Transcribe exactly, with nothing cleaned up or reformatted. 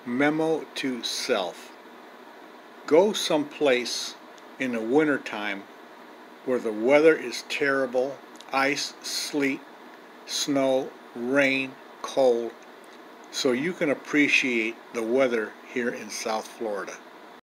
Memo to self. Go someplace in the wintertime where the weather is terrible, ice, sleet, snow, rain, cold, so you can appreciate the weather here in South Florida.